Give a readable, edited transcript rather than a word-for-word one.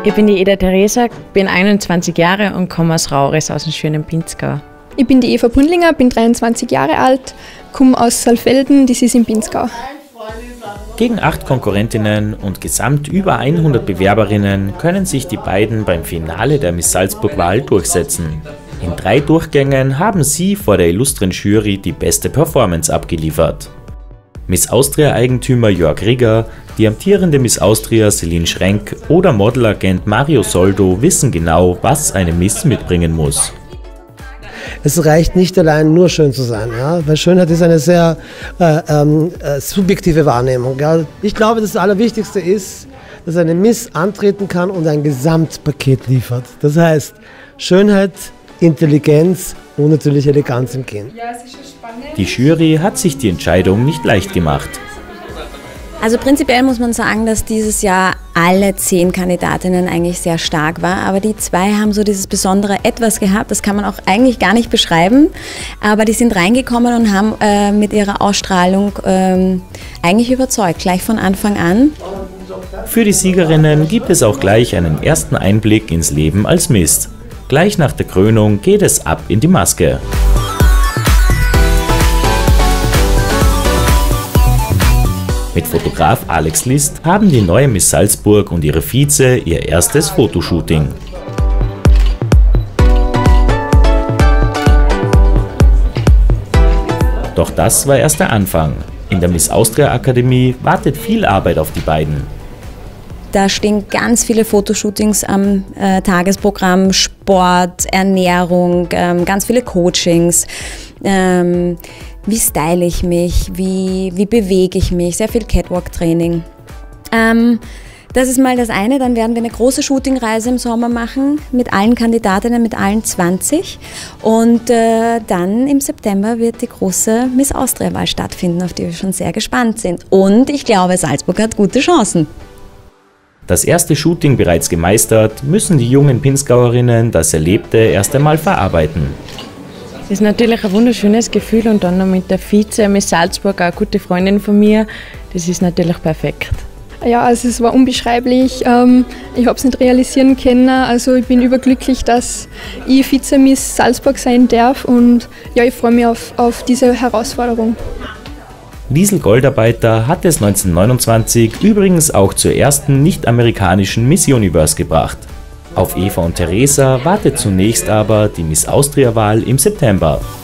Ich bin die Eda Theresa, bin 21 Jahre und komme aus Rauris, aus dem schönen Pinzgau. Ich bin die Eva Bründlinger, bin 23 Jahre alt, komme aus Saalfelden, das ist in Pinzgau. Gegen 8 Konkurrentinnen und gesamt über 100 Bewerberinnen können sich die beiden beim Finale der Miss Salzburg-Wahl durchsetzen. In 3 Durchgängen haben sie vor der illustren Jury die beste Performance abgeliefert. Miss Austria-Eigentümer Jörg Rigger, die amtierende Miss Austria Celine Schrenk oder Modelagent Mario Soldo wissen genau, was eine Miss mitbringen muss. Es reicht nicht allein nur schön zu sein, ja? Weil Schönheit ist eine sehr subjektive Wahrnehmung. Ja? Ich glaube, das Allerwichtigste ist, dass eine Miss antreten kann und ein Gesamtpaket liefert. Das heißt, Schönheit, Intelligenz und natürlich Eleganz im Kinn. Die Jury hat sich die Entscheidung nicht leicht gemacht. Also prinzipiell muss man sagen, dass dieses Jahr alle 10 Kandidatinnen eigentlich sehr stark war, aber die 2 haben so dieses besondere Etwas gehabt, das kann man auch eigentlich gar nicht beschreiben, aber die sind reingekommen und haben mit ihrer Ausstrahlung eigentlich überzeugt, gleich von Anfang an. Für die Siegerinnen gibt es auch gleich einen ersten Einblick ins Leben als Miss. Gleich nach der Krönung geht es ab in die Maske. Mit Fotograf Alex List haben die neue Miss Salzburg und ihre Vize ihr erstes Fotoshooting. Doch das war erst der Anfang. In der Miss Austria Akademie wartet viel Arbeit auf die beiden. Da stehen ganz viele Fotoshootings am Tagesprogramm, Sport, Ernährung, ganz viele Coachings. Wie style ich mich, wie bewege ich mich, sehr viel Catwalk-Training. Das ist mal das eine, dann werden wir eine große Shootingreise im Sommer machen mit allen Kandidatinnen, mit allen 20. Und dann im September wird die große Miss Austria-Wahl stattfinden, auf die wir schon sehr gespannt sind. Und ich glaube, Salzburg hat gute Chancen. Das erste Shooting bereits gemeistert, müssen die jungen Pinzgauerinnen das Erlebte erst einmal verarbeiten. Es ist natürlich ein wunderschönes Gefühl und dann noch mit der Vize Miss Salzburg, auch eine gute Freundin von mir, das ist natürlich perfekt. Ja, also es war unbeschreiblich. Ich habe es nicht realisieren können. Also ich bin überglücklich, dass ich Vize Miss Salzburg sein darf und ja, ich freue mich auf diese Herausforderung. Liesl Goldarbeiter hat es 1929 übrigens auch zur ersten nicht-amerikanischen Miss Universe gebracht. Auf Eva und Theresa wartet zunächst aber die Miss Austria-Wahl im September.